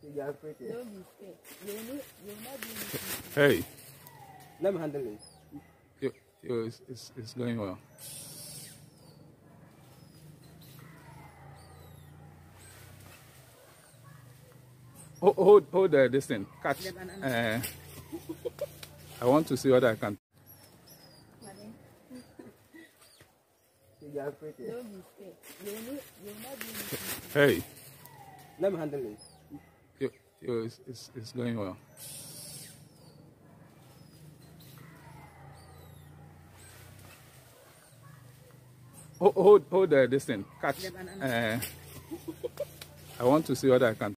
Don't be scared. You'll not be anything. Hey. Let me handle it. It's going well. Hold this thing. Catch. I want to see what I can. Don't be scared. You'll not be anything. Hey. Let me handle it. It's going well. Hold this thing. Catch. I want to see what I can.